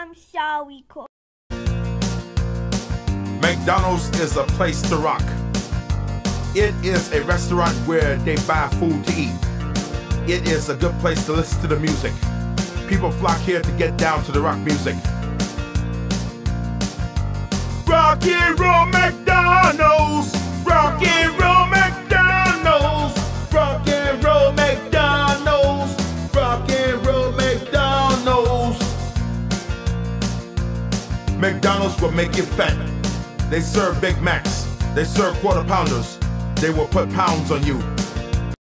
I'm sorry, Cook. McDonald's is a place to rock. It is a restaurant where they buy food to eat. It is a good place to listen to the music. People flock here to get down to the rock music. Rock and roll McDonald's. Rock and roll McDonald's. Rock and roll McDonald's. Rock and roll McDonald's. McDonald's will make you fat. They serve Big Macs. They serve quarter pounders. They will put pounds on you.